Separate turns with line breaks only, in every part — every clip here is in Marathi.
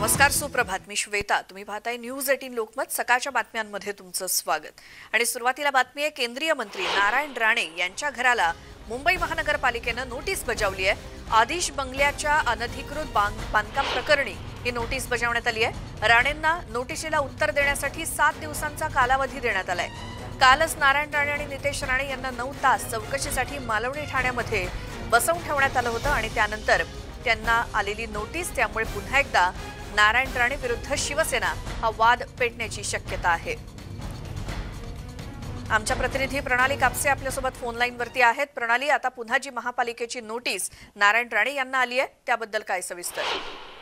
नमस्कार, सुप्रभात. मी श्वेता. तुम्ही पाहताय न्यूज 18 लोकमत. सकाळच्या बातम्यांमध्ये तुमचं स्वागत. आणि सुरुवातीला बातमी आहे, केंद्रीय मंत्री नारायण राणे यांच्या घराला मुंबई महानगरपालिकेनं नोटीस बजावली आहे. आदिश बंगल्याच्या अनधिकृत बांधकाम प्रकरणी ही नोटीस बजावण्यात आली आहे. राणेंना नोटिशीला उत्तर देण्यासाठी 7 दिवसांचा कालावधी देण्यात आलाय. कालच नारायण राणे आणि नितेश राणे यांना 9 तास चौकशीसाठी मालवणी ठाण्यामध्ये बसवून ठेवण्यात आलं होतं आणि त्यानंतर त्यांना आलेली नोटीस. त्यामुळे पुन्हा एकदा नारायण राणे विरुद्ध शिवसेना हा वाद पेटण्याची शक्यता आहे. आमच्या प्रतिनिधी प्रणाली कापसे आपल्यासोबत फोन लाईनवरती आहेत. प्रणाली, आता पुन्हा जी महापालिकेची नोटीस नारायण राणे यांना आली आहे त्याबद्दल काय सविस्तर?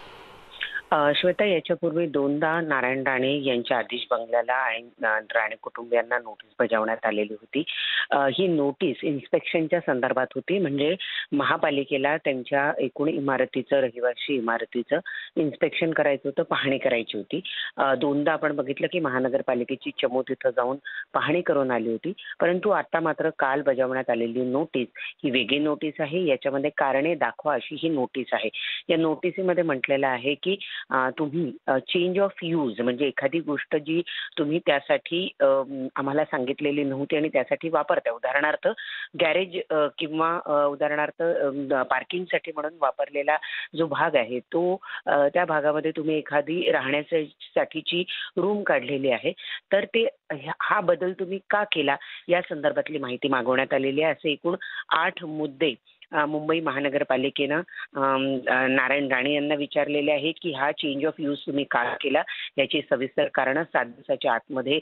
श्वेता, याच्यापूर्वी 2दा नारायण राणे यांच्या आदिश बंगल्याला आणि राणे कुटुंबियांना नोटीस बजावण्यात आलेली होती. ही नोटीस इन्स्पेक्शनच्या संदर्भात होती. म्हणजे महापालिकेला त्यांच्या एकूण इमारतीचं, रहिवासी इमारतीचं इन्स्पेक्शन करायचं होतं, पाहणी करायची होती. 2दा आपण बघितलं की महानगरपालिकेची चमू तिथं जाऊन पाहणी करून आली होती. परंतु आता मात्र काल बजावण्यात आलेली नोटीस ही वेगळी नोटीस आहे. याच्यामध्ये कारणे दाखवा अशी ही नोटीस आहे. या नोटिसीमध्ये म्हटलेलं आहे की तुम्ही चेंज ऑफ यूज, म्हणजे एखादी गोष्ट जी तुम्ही त्यासाठी आम्हाला सांगितलेली नव्हती आणि त्यासाठी वापरता, उदाहरणार्थ गॅरेज किंवा उदाहरणार्थ पार्किंगसाठी म्हणून वापरलेला जो भाग आहे तो त्या भागामध्ये तुम्ही एखादी राहण्यासाठीची रूम काढलेली आहे, तर ते हा बदल तुम्ही का केला या संदर्भातली माहिती मागवण्यात आलेली आहे. असे एकूण 8 मुद्दे मुंबई महानगरपालिकेनं नारायण राणे यांना विचारलेले आहे की हा चेंज ऑफ यूज तुम्ही का केला याची सविस्तर कारणं 7 दिवसाच्या आतमध्ये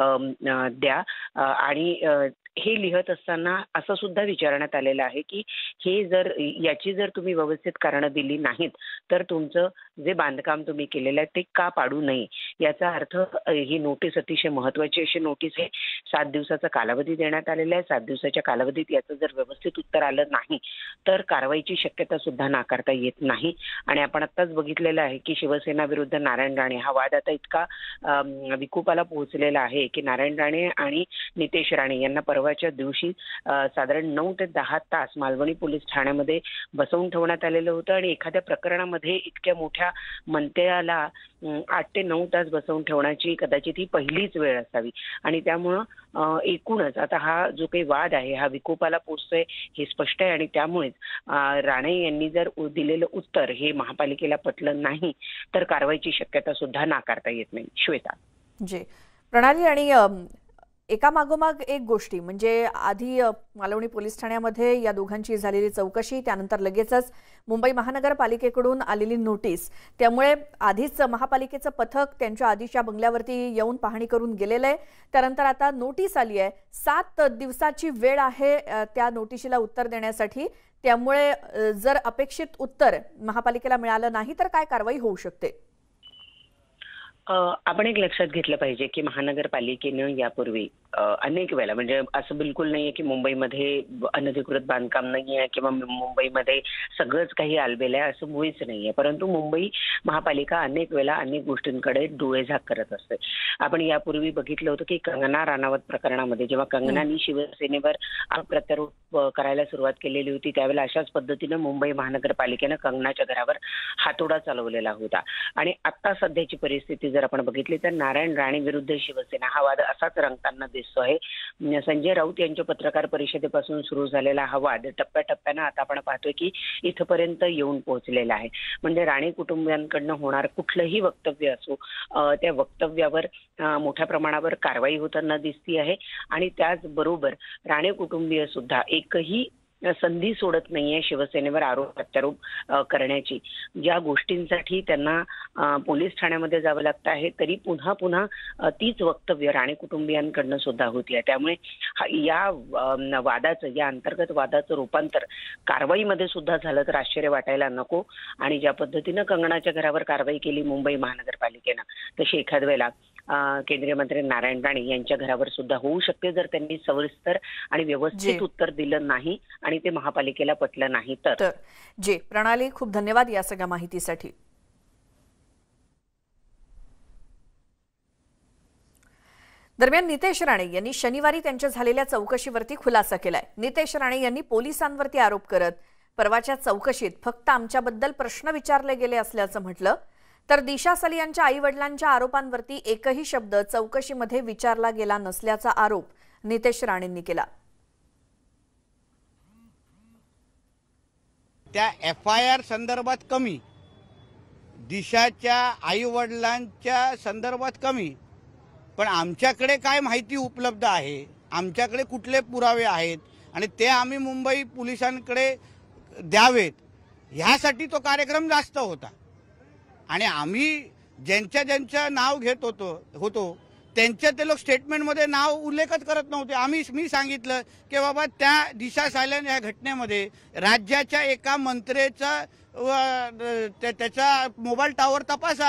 द्या. आणि हे लिहत असताना असं सुद्धा विचारण्यात आलेलं आहे की हे याची जर तुम्ही व्यवस्थित कारणं दिली नाहीत तर तुमचं जे बांधकाम तुम्ही केलेलं आहे ते का पाडू नये. याचा अर्थ ही नोटीस अतिशय महत्त्वाची अशी नोटीस आहे. 7 दिवसाचा कालावधी देण्यात आलेला आहे. 7 दिवसाच्या कालावधीत याचं जर व्यवस्थित उत्तर आलं नाही तर कारवाईची शक्यता सुद्धा नाकारता येत नाही. आणि आपण आत्ताच बघितलेलं आहे की शिवसेना विरुद्ध नारायण राणे हा वाद आता इतका विकोपाला पोहोचलेला आहे की नारायण राणे आणि नितेश राणे यांना परवाच्या दिवशी साधारण 9 ते 10 तास मालवणी पोलीस ठाण्यामध्ये बसवून ठेवण्यात आलेलं होतं. आणि एखाद्या प्रकरणामध्ये इतक्या मोठ्या मंत्र्याला 8 ते 9 तास बसवून ठेवण्याची कदाचित ही पहिलीच वेळ असावी. आणि त्यामुळं एकूणच आता हा जो काही वाद आहे हा विकोपाला पोहोचतोय हे स्पष्ट आहे. आणि त्यामुळेच राणे यांनी जर दिलेलं उत्तर हे महापालिकेला पटलं नाही तर कारवाईची शक्यता सुद्धा नाकारता येत नाही. श्वेता
जी, प्रणाली, आणि एका मागोमाग एक गोष्टी म्हणजे आधी मालवणी पोलीस ठाण्यामध्ये या दोघांची झालेली चौकशी, त्यानंतर लगेचच मुंबई महानगरपालिकेकडून आलेली नोटीस. त्यामुळे आधीच महापालिकेचं पथक त्यांच्या आधीच्या बंगल्यावरती येऊन पाहणी करून गेलेलं आहे. त्यानंतर आता नोटीस आली आहे. 7 दिवसाची वेळ आहे त्या नोटिशीला उत्तर देण्यासाठी. त्यामुळे जर अपेक्षित उत्तर महापालिकेला मिळालं नाही तर काय कारवाई होऊ शकते?
आपण एक लक्षात घेतलं पाहिजे की महानगरपालिकेनं यापूर्वी अनेक वेळेला, म्हणजे असं बिलकुल नाहीये की मुंबईमध्ये अनधिकृत बांधकाम नाहीये किंवा मुंबईमध्ये सगळंच काही आलबेलं आहे, असं मुळीच नाहीये. परंतु मुंबई महापालिका अनेक वेळेला अनेक गोष्टींकडे डोळेझाक करत असते. आपण यापूर्वी बघितलं होतं की कंगना राणावत प्रकरणामध्ये जेव्हा कंगनानी शिवसेनेवर प्रत्यारोप करायला सुरुवात केलेली होती त्यावेळेला अशाच पद्धतीनं मुंबई महानगरपालिकेनं कंगनाच्या घरावर हातोडा चालवलेला होता. आणि आता सध्याची परिस्थिती जर आपण बघितली तर नारायण राणे विरुद्ध शिवसेना हा वाद असाच रंगताना दिसतो आहे. संजय राऊत यांच्या पत्रकार परिषदेपासून सुरू झालेला हा वाद टप्प्याटप्प्यानं आता आपण पाहतोय की इथपर्यंत येऊन पोहोचलेला आहे. म्हणजे राणे कुटुंबियांकडनं होणार कुठलंही वक्तव्य असो त्या वक्तव्यावर मोठ्या प्रमाणावर कारवाई होताना दिसती आहे. आणि त्याचबरोबर राणे कुटुंबीय सुद्धा एकही संधी सोडत नाहीये शिवसेनेवर आरोप प्रत्यारोप करण्याची. ज्या गोष्टींसाठी त्यांना पोलीस ठाण्यामध्ये जावं लागतं आहे तरी पुन्हा पुन्हा तीच वक्तव्य राणे कुटुंबियांकडनं सुद्धा होती आहे. त्यामुळे या वादाचं, या अंतर्गत वादाचं रूपांतर कारवाईमध्ये सुद्धा झालं तर आश्चर्य वाटायला नको. आणि ज्या पद्धतीनं कंगनाच्या घरावर कारवाई केली मुंबई महानगरपालिकेनं तशी एखाद वेळेला केंद्रीय मंत्री नारायण राणे यांच्या घरावर सुद्धा होऊ शकते जर त्यांनी सविस्तर आणि व्यवस्थित उत्तर दिलं नाही आणि ते महापालिकेला पटलं नाही तर.
जी प्रणाली, खूप धन्यवाद या सगळ्या माहितीसाठी. दरम्यान नितेश राणे यांनी शनिवारी त्यांच्या झालेल्या चौकशीवरती खुलासा केलाय. नितेश राणे यांनी पोलिसांवरती आरोप करत परवाच्या चौकशीत फक्त आमच्याबद्दल प्रश्न विचारले गेले असल्याचं म्हटलं. तर दिशा सलियांच्या आई वडिलांच्या आरोपांवरती एकही शब्द चौकशीमध्ये विचारला गेला नसल्याचा आरोप नितेश राणेंनी केला।
त्या FIR संदर्भात कमी, दिशाच्या आई वडिलांच्या संदर्भात कमी, पण आमच्याकडे काय माहिती उपलब्ध आहे, आमच्याकडे कुठले पुरावे आहेत आणि ते आम्ही मुंबई पोलिसांकडे द्यावेत ह्यासाठी तो कार्यक्रम जास्त होता। आणि आम्ही ज्यांचं नाव घेत होतो त्यांच्या ते लोक स्टेटमेंटमध्ये नाव उल्लेखच करत नव्हते। मी सांगितलं की बाबा त्या दिशा सायलेंट या घटनेमध्ये राज्याच्या एका मंत्र्याचा त्याचा मोबाईल टॉवर तपासा।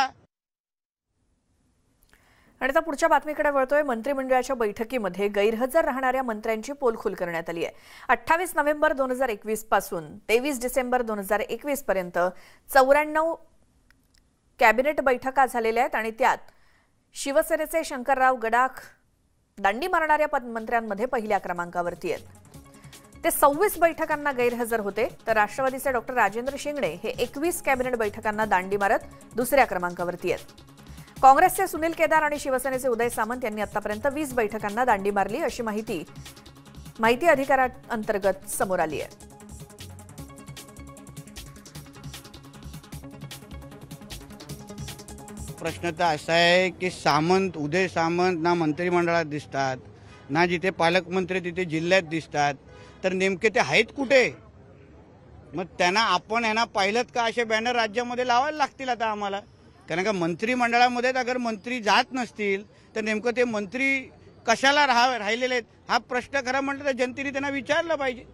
आणि आता पुढच्या बातमीकडे वळतोय। मंत्रिमंडळाच्या बैठकीमध्ये गैरहजर राहणाऱ्या मंत्र्यांची पोलखोल करण्यात आली आहे। 28 नोव्हेंबर 2021 पासून 23 डिसेंबर 2021 पर्यंत 94 कॅबिनेट बैठका झालेल्या आहेत आणि त्यात शिवसेनेचे शंकरराव गडाख दांडी मारणाऱ्या मंत्र्यांमध्ये पहिल्या क्रमांकावरती आहेत। ते 26 बैठकांना गैरहजर होते, तर राष्ट्रवादीचे डॉक्टर राजेंद्र शिंगणे हे 21 कॅबिनेट बैठकांना दांडी मारत दुसऱ्या क्रमांकावरती आहेत। काँग्रेसचे सुनील केदार आणि शिवसेनेचे उदय सामंत यांनी आतापर्यंत 20 बैठकांना दांडी मारली अशी माहिती अधिकारांतर्गत समोर आली आहे।
प्रश्न तर असा आहे की उदय सामंत ना मंत्रिमंडळात दिसतात, ना जिथे पालकमंत्री तिथे जिल्ह्यात दिसतात, तर नेमके ते आहेत कुठे? मग त्यांना आपण यांना पाहिलं का असे बॅनर राज्यामध्ये लावायला लागतील आता आम्हाला? कारण का मंत्रिमंडळामध्ये अगर मंत्री जात नसतील तर नेमकं ते मंत्री कशाला राहिलेले आहेत हा प्रश्न खरा म्हटलं तर जनतेने त्यांना विचारलं पाहिजे।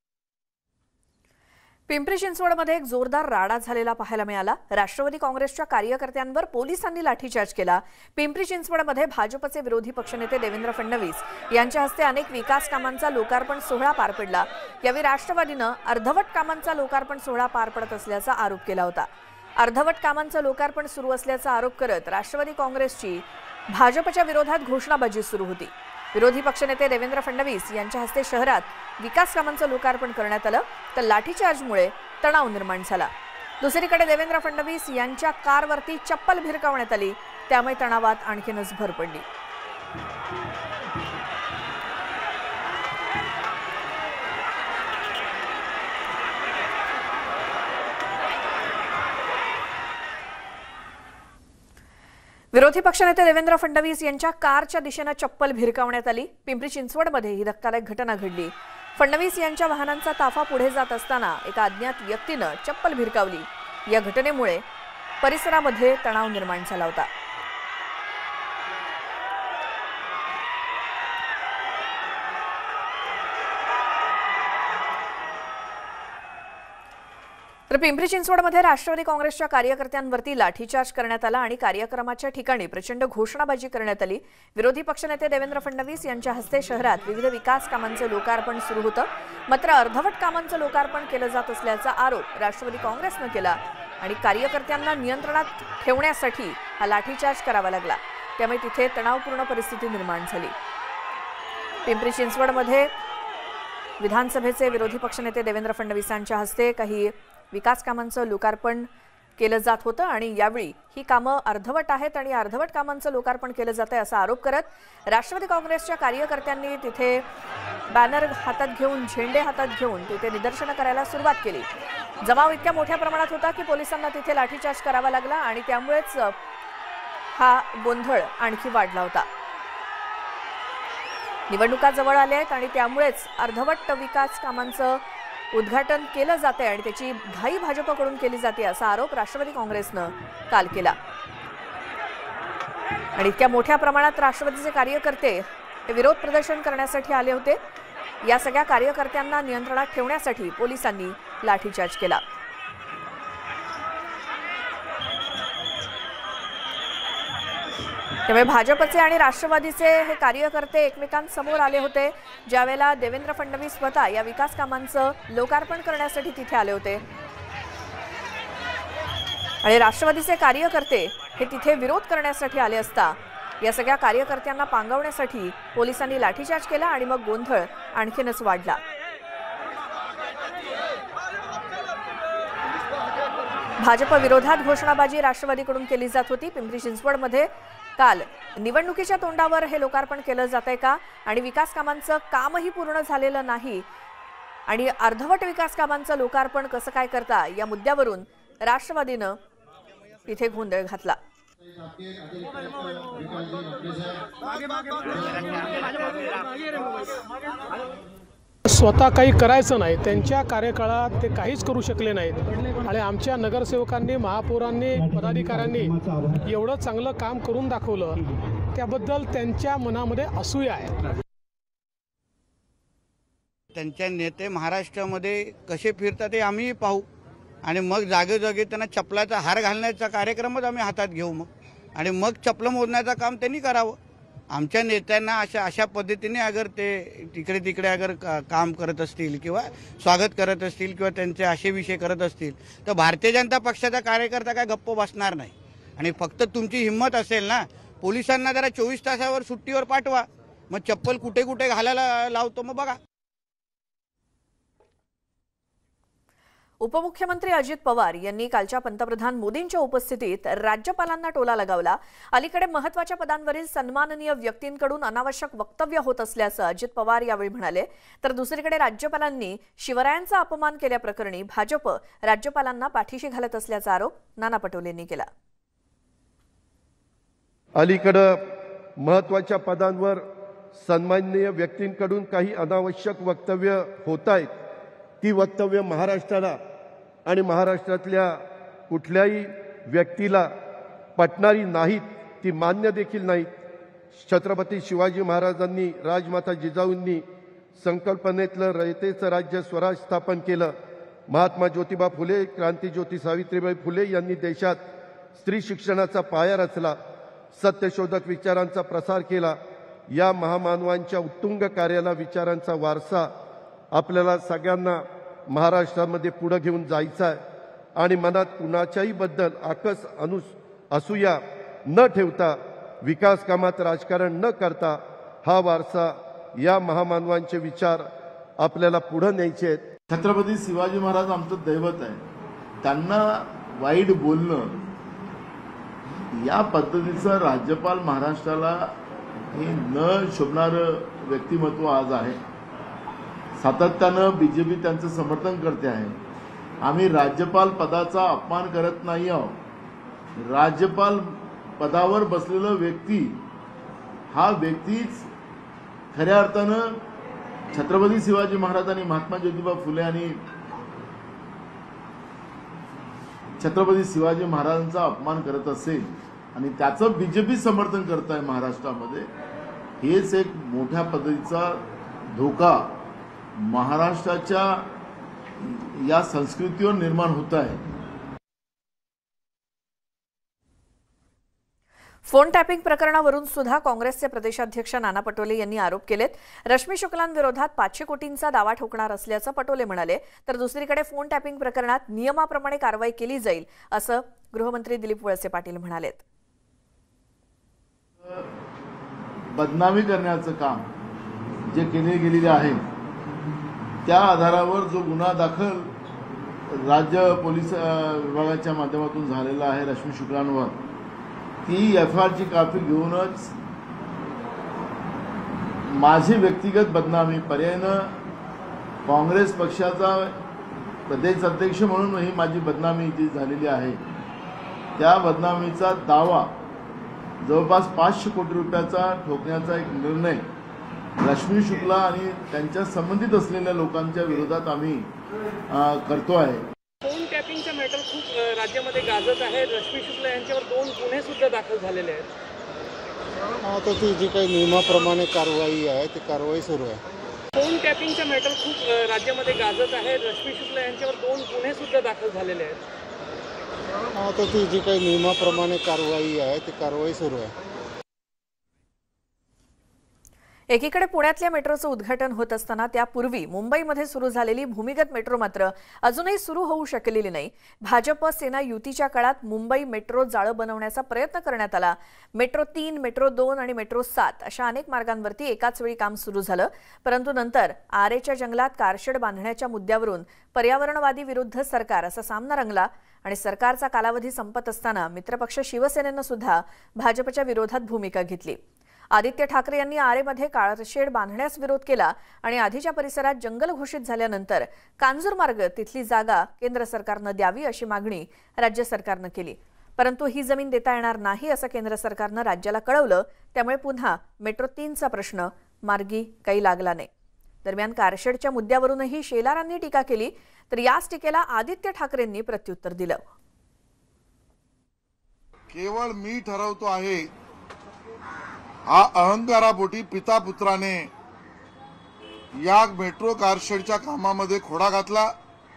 पिंपरी चिंचवडमध्ये एक जोरदार राडा झालेला पाहायला मिळाला। राष्ट्रवादी काँग्रेसच्या कार्यकर्त्यांवर पोलिसांनी लाठीचार्ज केला। पिंपरी चिंचवडमध्ये भाजपचे विरोधी पक्षनेते देवेंद्र फडणवीस यांच्या हस्ते अनेक विकास कामांचा लोकार्पण सोहळा पार पडला। यावेळी राष्ट्रवादीनं अर्धवट कामांचा लोकार्पण सोहळा पार पडत असल्याचा आरोप केला होता। अर्धवट कामांचं लोकार्पण सुरू असल्याचा आरोप करत राष्ट्रवादी काँग्रेसची भाजपच्या विरोधात घोषणाबाजी सुरू होती। विरोधी पक्षनेते देवेंद्र फडणवीस यांच्या हस्ते शहरात विकास कामांचं लोकार्पण करण्यात आलं, तर लाठीचार्जमुळे तणाव निर्माण झाला। दुसरीकडे देवेंद्र फडणवीस यांच्या कारवरती चप्पल भिरकावण्यात आली, त्यामुळे तणावात आणखीनच भर पडली। विरोधी पक्षनेते देवेंद्र फडणवीस यांच्या कारच्या दिशेने चप्पल भिरकावण्यात आली। पिंपरी चिंचवडमध्ये ही धक्कादायक घटना घडली। फडणवीस यांच्या वाहनांचा ताफा पुढे जात असताना एका अज्ञात व्यक्तीने चप्पल भिरकावली। या घटनेमुळे परिसरामध्ये तणाव निर्माण झाला होता। तर पिंपरी चिंचवडमध्ये राष्ट्रवादी काँग्रेसच्या कार्यकर्त्यांवरती लाठीचार्ज करण्यात आला आणि कार्यक्रमाच्या ठिकाणी प्रचंड घोषणाबाजी करण्यात आली। विरोधी पक्षनेते देवेंद्र फडणवीस यांच्या हस्ते शहरात विविध विकास कामांचं लोकार्पण सुरू होतं, मात्र अर्धवट कामांचं लोकार्पण केलं जात असल्याचा आरोप राष्ट्रवादी काँग्रेसनं केला आणि कार्यकर्त्यांना नियंत्रणात ठेवण्यासाठी हा लाठीचार्ज करावा लागला, त्यामुळे तिथे तणावपूर्ण परिस्थिती निर्माण झाली। पिंपरी चिंचवडमध्ये विधानसभेचे विरोधी पक्षनेते देवेंद्र फडणवीसांच्या हस्ते काही विकास कामांचं लोकार्पण केलं जात होतं आणि यावेळी ही कामं अर्धवट आहेत आणि अर्धवट कामांचं लोकार्पण केलं जात आहे असा आरोप करत राष्ट्रवादी काँग्रेसच्या कार्यकर्त्यांनी तिथे बॅनर हातात घेऊन, झेंडे हातात घेऊन तिथे निदर्शनं करायला सुरुवात केली। जमाव इतक्या मोठ्या प्रमाणात होता की पोलिसांना तिथे लाठीचार्ज करावा लागला आणि त्यामुळेच हा गोंधळ आणखी वाढला होता। निवडणुका जवळ आल्या आहेत आणि त्यामुळेच अर्धवट विकास कामांचं उद्घाटन केलं जाते आणि त्याची घाई भाजपकडून केली जाते असा आरोप राष्ट्रवादी काँग्रेसनं काल केला। आणि इतक्या मोठ्या प्रमाणात राष्ट्रवादीचे कार्यकर्ते विरोध प्रदर्शन करण्यासाठी आले होते। या सगळ्या कार्यकर्त्यांना नियंत्रणात ठेवण्यासाठी पोलिसांनी लाठीचार्ज केला। त्यामुळे भाजपचे आणि राष्ट्रवादीचे हे कार्यकर्ते एकमेकांसमोर आले होते, ज्यावेळेला देवेंद्र फडणवीस स्वतः या विकास कामांचं लोकार्पण करण्यासाठी तिथे आले होते आणि राष्ट्रवादीचे कार्यकर्ते हे तिथे विरोध करण्यासाठी आले असता या सगळ्या कार्यकर्त्यांना पांगवण्यासाठी पोलिसांनी लाठीचार्ज केला आणि मग गोंधळ आणखीनच वाढला। भाजप विरोधात घोषणाबाजी राष्ट्रवादीकडून केली जात होती। पिंपरी चिंचवडमध्ये काल निवडणुकीच्या तोंडावर हे लोकार्पण केलं जातंय का आणि विकास कामांचं कामही पूर्ण झालेलं नाही आणि अर्धवट विकास कामांचं लोकार्पण कसं काय करता या मुद्द्यावरून राष्ट्रवादीनं इथे गोंधळ घातला।
स्वतः काही करायचं नाही, त्यांच्या कार्यकाळात ते काहीच करू शकले नाहीत आणि आमच्या नगरसेवकांनी, महापौरांनी, पदाधिकाऱ्यांनी एवढं चांगलं काम करून दाखवलं, त्याबद्दल त्यांच्या मनामध्ये असूया आहे।
त्यांचे नेते महाराष्ट्रामध्ये कसे फिरतात ते आम्ही पाहू आणि मग जागोजागी त्यांना चपलाचा हार घालण्याचा कार्यक्रमच आम्ही हातात घेऊ आणि मग चपल मोजण्याचं काम त्यांनी करावं। आमच्या नेत्यांना अशा पद्धतीने अगर ते तिकडे तिकडे अगर काम करत असतील किंवा स्वागत करत असतील किंवा त्यांचे असे विषय करत असतील तर भारतीय जनता पक्षाचा कार्यकर्ता काय गप्प बसणार नाही आणि फक्त तुमची हिंमत असेल ना, पोलिसांना जरा 24 तासावर सुट्टीवर पाठवा, मग चप्पल कुठे कुठे घालायला लावतो मग बघा।
उपमुख्यमंत्री अजित पवार यांनी कालच्या पंतप्रधान मोदींच्या उपस्थितीत राज्यपालांना टोला लगावला। अलीकडे महत्त्वाच्या पदांवरील सन्माननीय व्यक्तींकडून अनावश्यक वक्तव्य होत असल्याचं अजित पवार यावेळी म्हणाले। तर दुसरीकडे राज्यपालांनी शिवरायांचा अपमान केल्याप्रकरणी भाजप राज्यपालांना पाठीशी घालत असल्याचा आरोप नाना पटोलेंनी केला।
अलीकडे महत्त्वाच्या पदांवर सन्माननीय व्यक्तींकडून काही अनावश्यक वक्तव्य होत आहेत। ती वक्तव्य महाराष्ट्राला आणि महाराष्ट्रातल्या कुठल्याही व्यक्तीला पटणारी नाहीत, ती मान्य देखील नाहीत। छत्रपती शिवाजी महाराजांनी, राजमाता जिजाऊंनी संकल्पनेतलं रयतेचं राज्य स्वराज स्थापन केलं। महात्मा ज्योतिबा फुले, क्रांतीज्योती सावित्रीबाई फुले यांनी देशात स्त्री शिक्षणाचा पाया रचला, सत्यशोधक विचारांचा प्रसार केला। या महामानवांच्या उत्तुंग कार्याला, विचारांचा वारसा आपल्याला सगळ्यांना महाराष्ट्रामध्ये पुढे घेऊन जायचं आहे आणि मनात कुणाच्याही बद्दल आकस असूया न ठेवता, विकास कामात राजकारण न करता हा वारसा, या महामानवांचे विचार आपल्याला पुढे न्यायचे आहेत।
छत्रपती शिवाजी महाराज आमचं दैवत आहे, त्यांना वाईट बोलणं या पद्धतीचं राज्यपाल महाराष्ट्राला हे न शोभणारं व्यक्तिमत्व आज आहे। सातत्यानं बीजेपी त्यांचं समर्थन करते आहे। आम्ही राज्यपाल पदाचा अपमान करत नाही आहोत। राज्यपाल पदावर बसलेला व्यक्ती हा व्यक्तीच खऱ्या अर्थानं छत्रपती शिवाजी महाराज आणि महात्मा ज्योतिबा फुले आणि छत्रपती शिवाजी महाराजांचा अपमान करत असेल आणि त्याचं बीजेपी समर्थन करत आहे महाराष्ट्रामध्ये, हेच एक मोठ्या पद्धतीचा धोका महाराष्ट्राच्या या संस्कृतीवर निर्माण होत आहे।
फोन टॅपिंग प्रकरणावरून सुद्धा काँग्रेसचे प्रदेशाध्यक्ष नाना पटोले यांनी आरोप केलेत। रश्मी शुक्लांविरोधात 500 कोटींचा दावा ठोकणार असल्याचं पटोले म्हणाले। तर दुसरीकडे फोन टॅपिंग प्रकरणात नियमाप्रमाणे कारवाई केली जाईल असं गृहमंत्री दिलीप वळसे पाटील म्हणालेत।
बदनामी करण्याचं काम जे केले गेलेले आहे त्या आधारावर जो गुन्हा दाखल राज्य पोलीस विभागाच्या माध्यमातून झालेला आहे रश्मी शुक्लांवर, ती एफआयआरची कॉपी घेऊनच माझी व्यक्तिगत बदनामी, पर्यायनं काँग्रेस पक्षाचा प्रदेश अध्यक्ष म्हणून ही माझी बदनामी जी झालेली आहे, त्या बदनामीचा दावा जवळपास 500 कोटी रुपयाचा ठोकण्याचा एक निर्णय रश्मी शुक्ला आणि त्यांच्या संबंधित असलेल्या लोकांच्या विरोधात आम्ही करतो आहे।
फोन टॅपिंगचा मॅटर खूप राज्यामध्ये गाजत आहे। रश्मी शुक्ला यांच्यावर 2 गुन्हे सुद्धा दाखल झालेले आहेत।
आता ती जी काही नियमाप्रमाणे कारवाई आहे ती कारवाई सुरू आहे।
फोन टॅपिंगचा मॅटर खूप राज्यामध्ये गाजत आहे। रश्मी शुक्ला यांच्यावर 2 गुन्हे सुद्धा दाखल झालेले आहेत।
आता ती जी काही नियमाप्रमाणे कारवाई आहे ती कारवाई सुरू आहे।
एकीकडे पुण्यातल्या मेट्रोचं उद्घाटन होत असताना त्यापूर्वी मुंबईमध्ये सुरू झालेली भूमिगत मेट्रो मात्र अजूनही सुरू होऊ शकलेली नाही। भाजप सेना युतीच्या काळात मुंबई मेट्रो जाळं बनवण्याचा प्रयत्न करण्यात आला। मेट्रो 3, मेट्रो 2 आणि मेट्रो 7 अशा अनेक मार्गांवरती एकाच वेळी काम सुरू झालं, परंतु नंतर आरेच्या जंगलात कारशेड बांधण्याच्या मुद्द्यावरून पर्यावरणवादी विरुद्ध सरकार असा सामना रंगला आणि सरकारचा कालावधी संपत असताना मित्रपक्ष शिवसेनेनं सुद्धा भाजपच्या विरोधात भूमिका घेतली। आदित्य ठाकरे यांनी आरेमध्ये काळशेड बांधण्यास विरोध केला आणि आधीच्या परिसरात जंगल घोषित झाल्यानंतर कांजूरमार्ग तिथली जागा केंद्र सरकारनं द्यावी अशी मागणी राज्य सरकारनं केली। परंतु ही जमीन देता येणार नाही असं केंद्र सरकारनं राज्याला कळवलं। त्यामुळे पुन्हा मेट्रो 3चा प्रश्न मार्गी काही लागला नाही। दरम्यान कारशेडच्या मुद्द्यावरूनही शेलारांनी टीका केली, तर याच टीकेला आदित्य ठाकरेंनी प्रत्युत्तर दिलं।
केवळ मी ठरवतो आहे हा अहंकारापोटी पिता पुत्राने या मेट्रो कारशेडच्या कामामध्ये खोडा घातला।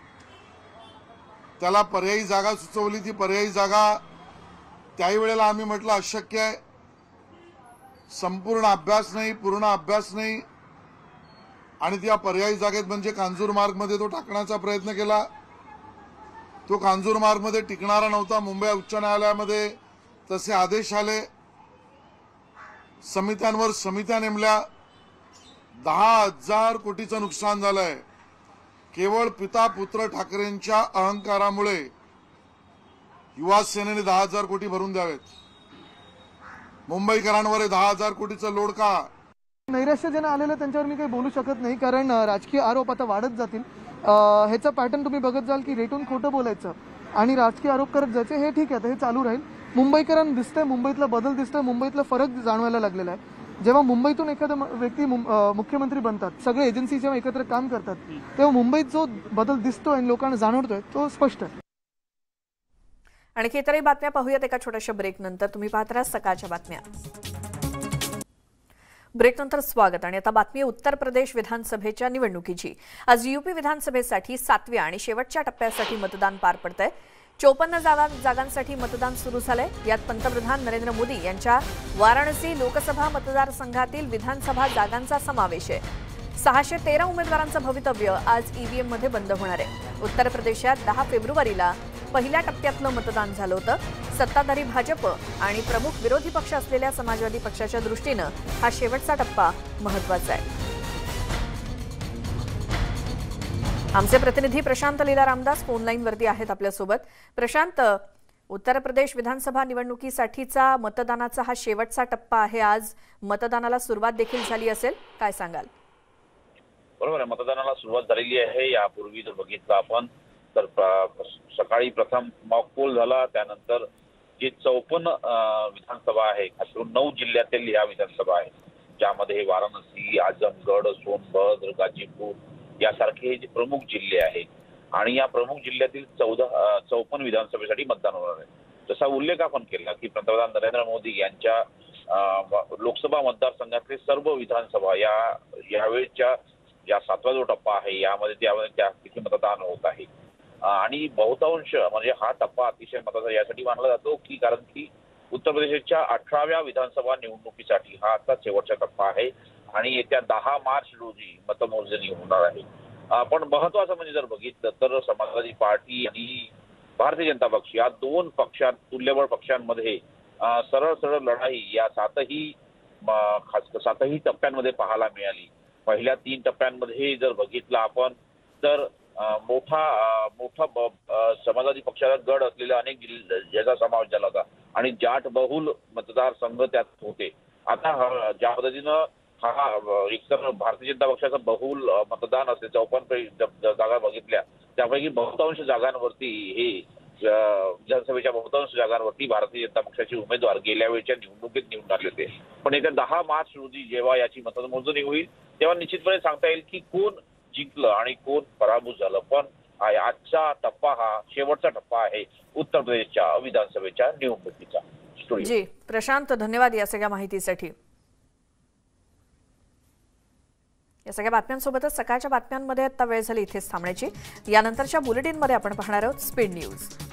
त्याला पर्यायी जागा सुचवली, ती पर्यायी जागा त्याही वेळेला आम्ही म्हटलं अशक्य आहे, संपूर्ण अभ्यास नाही, पूर्ण अभ्यास नाही, आणि त्या पर्यायी जागेत म्हणजे कांजूरमार्ग मध्ये तो टाकण्याचा प्रयत्न केला। तो कांजूरमार्ग मध्ये टिकणारा नव्हता। मुंबई उच्च न्यायालयामध्ये तसे आदेश आले, समित्यांवर समित्या नेमल्या, 10,000 कोटीचं नुकसान झालंय। केवळ पिता पुत्र ठाकरेंच्या अहंकारामुळे युवा सेनेने 10,000 कोटी भरून द्यावेत। मुंबईकरांवर 10,000 कोटीचं लोड का?
नैराश्य ज्यांना आलेलं त्यांच्यावर मी काही बोलू शकत नाही, कारण राजकीय आरोप आता वाढत जातील। ह्याचा पॅटर्न तुम्ही बघत जाल की रेटून खोटं बोलायचं आणि राजकीय आरोप करत जायचे, हे ठीक आहे, हे चालू राहील। मुंबईकरांना दिसतंय, मुंबईतला बदल दिसतोय, मुंबईतला फरक जाणवायला लागलेला आहे। जेव्हा मुंबईतून एखादा व्यक्ती मुख्यमंत्री बनतात, सगळे एजन्सी जेव्हा एकत्र काम करतात, तेव्हा मुंबईत जो बदल दिसतोय आणि लोकांना जाणवतोय तो स्पष्ट आहे।
आणखी इतरही बातम्या पाहूयात एका छोट्याशा ब्रेक नंतर। तुम्ही पाहत राहा सकाळच्या बातम्या। ब्रेक नंतर स्वागत। आणि आता बातमी उत्तर प्रदेश विधानसभेच्या निवडणुकीची। आज यूपी विधानसभेसाठी 7व्या आणि शेवटच्या टप्प्यासाठी मतदान पार पडतंय। 54 जागांसाठी मतदान सुरू झालंय। यात पंतप्रधान नरेंद्र मोदी यांच्या वाराणसी लोकसभा मतदारसंघातील विधानसभा जागांचा समावेश आहे। 613 उमेदवारांचं भवितव्य आज ईव्हीएम मध्ये बंद होणार आहे। उत्तर प्रदेशात 10 फेब्रुवारीला पहिल्या टप्प्यातलं मतदान झालं होतं। सत्ताधारी भाजप आणि प्रमुख विरोधी पक्ष असलेल्या समाजवादी पक्षाच्या दृष्टीनं हा शेवटचा टप्पा महत्त्वाचा आहे। आमचे प्रतिनिधी प्रशांत लीला रामदास फोन लाईन वरती आहेत आपल्यासोबत। प्रशांत, उत्तर प्रदेश विधानसभा निवडणुकीसाठीचा मतदानाचा हा शेवटचा टप्पा आहे। आज मतदानाला सुरुवात देखील झाली असेल, काय सांगाल?
बरोबर आहे, मतदानाला सुरुवात झालेली आहे। यापूर्वी जर बघितलं आपण तर सकाळी प्रथम मॉक पोल झाला, त्यानंतर जी 54 विधानसभा आहे, खास करून 9 जिल्ह्यातील या विधानसभा आहेत, ज्यामध्ये वाराणसी, आजमगड, सोनभद्र, गाजीपूर यासारखे जे प्रमुख जिल्हे आहेत, आणि या प्रमुख जिल्ह्यातील 54 विधानसभेसाठी मतदान होणार आहे। जसा उल्लेख आपण केला की पंतप्रधान नरेंद्र मोदी यांच्या लोकसभा मतदारसंघातले सर्व विधानसभा यावेळेच्या या 7वा जो टप्पा आहे यामध्ये तिथे मतदान होत आहे। आणि बहुतांश म्हणजे हा टप्पा अतिशय महत्त्वाचा यासाठी मानला जातो की कारण की उत्तर प्रदेशच्या 18व्या विधानसभा निवडणुकीसाठी हा आता शेवटचा टप्पा आहे आणि येत्या 10 मार्च रोजी मतमोजणी होणार आहे। पण महत्त्वाचं म्हणजे जर बघितलं तर समाजवादी पार्टी आणि भारतीय जनता पक्ष या 2 पक्षात तुल्यबळ पक्षांमध्ये सरळ लढाई या 7ही टप्प्यांमध्ये पाहायला मिळाली। पहिल्या 3 टप्प्यांमध्ये जर बघितलं आपण तर मोठा समाजवादी पक्षाला गड असलेल्या अनेक जिल्ह्याचा समावेश झाला होता आणि जाट बहुल मतदारसंघ त्यात होते। आता ज्या पद्धतीनं हा एकतर भारतीय जनता पक्षाचं बहुल मतदान असले 54 जागा बघितल्या, त्यापैकी बहुतांश जागांवरती विधानसभेच्या बहुतांश जागांवरती भारतीय जनता पक्षाचे उमेदवार गेल्या वेळच्या निवडणुकीत निवडून आले होते। पण येत्या 10 मार्च रोजी जेव्हा याची मतमोजणी होईल तेव्हा निश्चितपणे सांगता येईल की कोण जिंकलं आणि कोण पराभूत झालं। पण आजचा टप्पा हा शेवटचा टप्पा आहे उत्तर प्रदेशच्या विधानसभेच्या निवडणुकीचा।
जी प्रशांत, धन्यवाद या सगळ्या माहितीसाठी। या सगळ्या बातम्यांसोबतच सकाळच्या बातम्यांमध्ये आता वेळ झाली इथेच थांबण्याची। यानंतरच्या बुलेटिनमध्ये आपण पाहणार आहोत स्पीड न्यूज।